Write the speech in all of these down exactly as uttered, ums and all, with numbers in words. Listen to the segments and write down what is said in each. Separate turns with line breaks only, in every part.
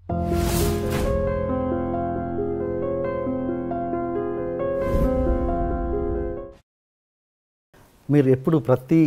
మీరు ఎప్పుడు ప్రతి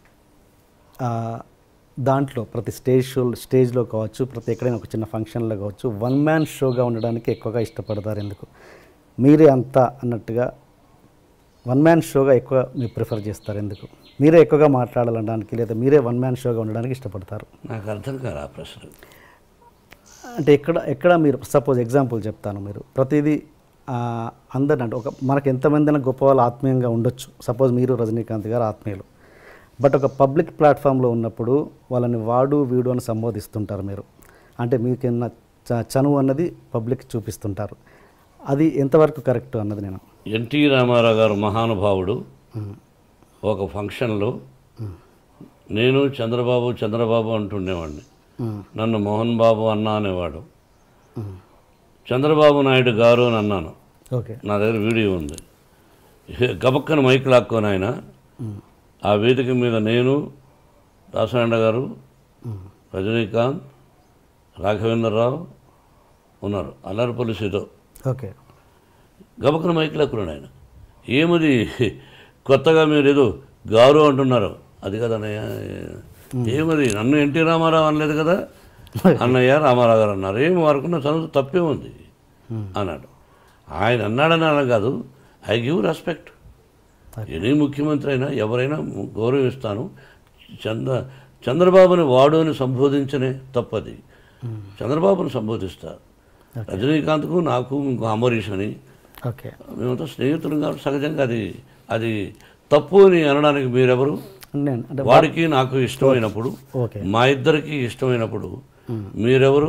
దాంట్లో ప్రతి స్టేజ్ షో స్టేజ్లో కావచ్చు, ప్రతి ఎక్కడైనా ఒక చిన్న ఫంక్షన్లో కావచ్చు, వన్ మ్యాన్ షోగా ఉండడానికి ఎక్కువగా ఇష్టపడతారు ఎందుకు? మీరే అంతా అన్నట్టుగా వన్ మ్యాన్ షోగా ఎక్కువ మీరు ప్రిఫర్ చేస్తారు ఎందుకు? మీరే ఎక్కువగా మాట్లాడాలనడానికి లేదా మీరే వన్ మ్యాన్ షోగా ఉండడానికి ఇష్టపడతారు?
నాకు అర్థం కాదు ఆ ప్రశ్న.
అంటే ఎక్కడ ఎక్కడ మీరు సపోజ్ ఎగ్జాంపుల్ చెప్తాను, మీరు ప్రతిదీ అందరిని అంటే ఒక మనకు ఎంతమంది గొప్ప వాళ్ళు ఆత్మీయంగా ఉండొచ్చు, సపోజ్ మీరు రజనీకాంత్ గారు ఆత్మీయులు, బట్ ఒక పబ్లిక్ ప్లాట్ఫామ్లో ఉన్నప్పుడు వాళ్ళని వాడు వీడు అని సంబోధిస్తుంటారు మీరు, అంటే మీకున్న చనువు అన్నది పబ్లిక్ చూపిస్తుంటారు, అది ఎంతవరకు కరెక్ట్ అన్నది నేను.
ఎన్టీ రామారావు గారు మహానుభావుడు ఒక ఫంక్షన్లో నేను చంద్రబాబు చంద్రబాబు అంటుండేవాడిని, నన్ను మోహన్ బాబు అన్నా అనేవాడు. చంద్రబాబు నాయుడు గారు అని అన్నాను, నా దగ్గర వీడియో ఉంది. గబక్కన మైక్ లాక్కొని ఆయన ఆ వేదిక మీద నేను, దాసనారాయణ గారు, రజనీకాంత్, రాఘవేంద్రరావు ఉన్నారు, అల్లరిపల్లి సీతో.
ఓకే,
గబక్కన మైక్ లాక్కున్నాడు ఆయన. ఏమది కొత్తగా మీరు ఏదో గారు అంటున్నారు, అది కదా అన్నయ్య, ఏమది నన్ను ఎన్టీ రామారావు అనలేదు కదా, అన్నయ్య రామారావు గారు అన్నారు, ఏమి వారుకున్న చదువు తప్పే ఉంది అన్నాడు. ఆయన అన్నాడని అలా కాదు, ఐ గివ్ రెస్పెక్ట్. ఎనీ ముఖ్యమంత్రి అయినా ఎవరైనా గౌరవిస్తాను. చంద్ర చంద్రబాబుని వాడు అని సంబోధించనే తప్పది, చంద్రబాబుని సంబోధిస్తారు. రజనీకాంత్కు నాకు ఇంకో అమరీష్ అని మేమంతా స్నేహితులు కాబట్టి సహజంగా అది అది తప్పు అని అనడానికి మీరెవరు? వాడికి నాకు ఇష్టమైనప్పుడు, మా ఇద్దరికి ఇష్టమైనప్పుడు మీరెవరు?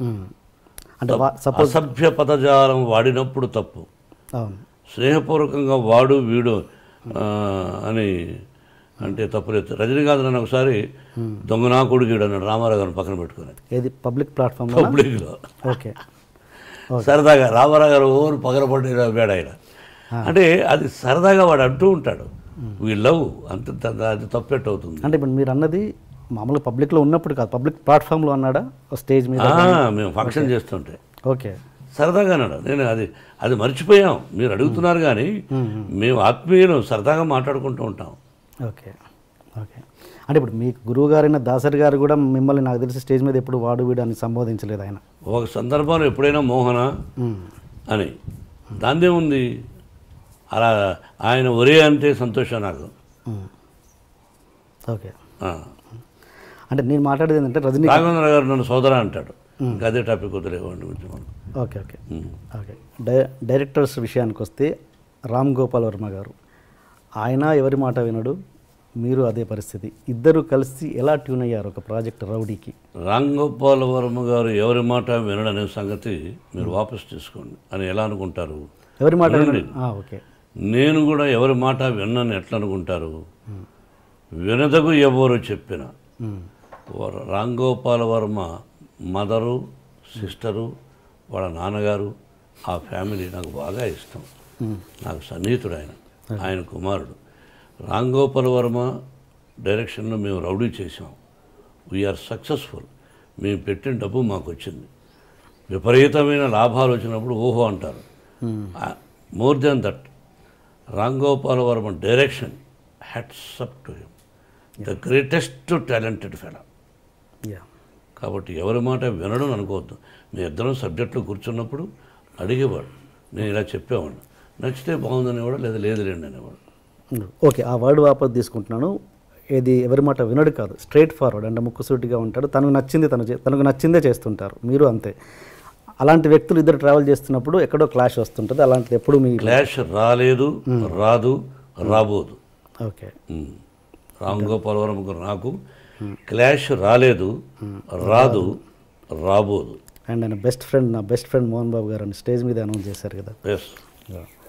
అసభ్య పదజాలం వాడినప్పుడు తప్పు, స్నేహపూర్వకంగా వాడు వీడు అని అంటే తప్పులేదు. రజనీకాంత్ నన్ను ఒకసారి దొంగనా కొడుకుడు అన్నాడు రామారావు గారిని పక్కన పెట్టుకుని,
ఏది పబ్లిక్ ప్లాట్ఫామ్
పబ్లిక్లో.
ఓకే,
సరదాగా రామారావు గారు ఓరు పగలబడి వేడ ఆయన అంటే అది సరదాగా వాడు అంటూ ఉంటాడు, వీ లవ్ అంత, అది తప్పెట్టు అవుతుంది.
అంటే ఇప్పుడు మీరు అన్నది మామూలుగా పబ్లిక్లో ఉన్నప్పుడు కాదు, పబ్లిక్ ప్లాట్ఫామ్లో అన్నాడా స్టేజ్ మీద?
మేము ఫంక్షన్ చేస్తుంటే
ఓకే
సరదాగా అన్నాడు. నేను అది అది మర్చిపోయాం, మీరు అడుగుతున్నారు కానీ మేము ఆత్మీయులు సరదాగా మాట్లాడుకుంటూ ఉంటాం.
ఓకే ఓకే అంటే ఇప్పుడు మీకు గురువు గారైన దాసరి గారు కూడా మిమ్మల్ని నాకు తెలిసి స్టేజ్ మీద ఎప్పుడు వాడు వీడు అని సంబోధించలేదు ఆయన.
ఒక సందర్భంలో ఎప్పుడైనా మోహన అని, దాందే ఉంది, అలా ఆయన ఒరే అంటే సంతోషం నాకు.
ఓకే అంటే నేను మాట్లాడేది ఏంటంటే రజనీ
రాఘవేంద్ర గారు నన్ను సోదర అంటాడు, ఇంకా అదే టాపిక్ వదిలేవాడిని గురించి మనం.
ఓకే ఓకే ఓకే డై డైరెక్టర్స్ విషయానికి వస్తే రామ్ గోపాల్ వర్మ గారు, ఆయన ఎవరి మాట వినడు, మీరు అదే పరిస్థితి, ఇద్దరు కలిసి ఎలా ట్యూన్ అయ్యారు ఒక ప్రాజెక్ట్ రౌడీకి?
రామ్ గోపాల్ వర్మ గారు ఎవరి మాట వినడనే సంగతి మీరు వాపసు తీసుకోండి అని ఎలా అనుకుంటారు?
ఎవరి మాట? ఓకే,
నేను కూడా ఎవరి మాట విన్నాను ఎట్లా అనుకుంటారు? వినదగు ఎవరు చెప్పిన రామ్ గోపాల్ వర్మ మదరు, సిస్టరు, వాళ్ళ నాన్నగారు, ఆ ఫ్యామిలీ నాకు బాగా ఇష్టం, నాకు సన్నిహితుడు ఆయన, ఆయన కుమారుడు. రామ్ గోపాల్ వర్మ డైరెక్షన్లో మేము రౌడీ చేసాం, వీఆర్ సక్సెస్ఫుల్. మేము పెట్టిన డబ్బు మాకు వచ్చింది, విపరీతమైన లాభాలు వచ్చినప్పుడు ఓహో అంటారు. More than that, Ram Gopal Varma direction hats up to him, the greatest talented fellow. కాబట్టి ఎవరి మాట వినడం అనుకోవద్దు. మీ ఇద్దరం సబ్జెక్టులో కూర్చున్నప్పుడు అడిగేవాడు, నేను ఇలా చెప్పేవాడు, నచ్చితే బాగుందనేవాడు, లేదా లేదు లేండి అనేవాడు.
ఓకే, ఆ వర్డ్ వాపస్ తీసుకుంటున్నాను. ఏది ఎవరి మాట వినడు కాదు, స్ట్రైట్ ఫార్వర్డ్, అంటే ముక్కుసూటిగా ఉంటాడు, తనకు నచ్చింది తను తనకు నచ్చిందే చేస్తుంటారు, మీరు అంతే. అలాంటి వ్యక్తులు ఇద్దరు ట్రావెల్ చేస్తున్నప్పుడు ఎక్కడో క్లాష్ వస్తుంటుంది, అలాంటిది ఎప్పుడు మీ
క్లాష్ రాలేదు, రాదు, రాబోదు.
ఓకే,
రామ్ గోపాల్ వర్మ గారు నాకు క్లాష్ రాలేదు, రాదు, రాబోదు.
అండ్ ఆయన బెస్ట్ ఫ్రెండ్, నా బెస్ట్ ఫ్రెండ్ మోహన్ బాబు గారు అని స్టేజ్ మీద అనౌన్స్ చేశారు కదా.
ఎస్.